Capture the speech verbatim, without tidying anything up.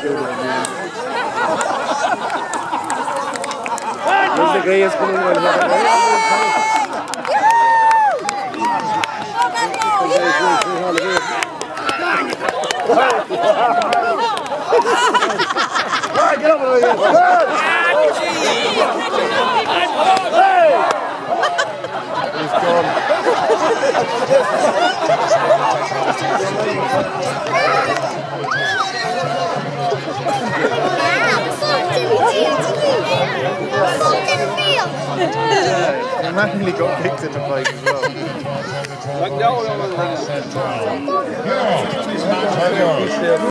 Desde que ella es como un get over here! He's gone. He manually got kicked in the face as well.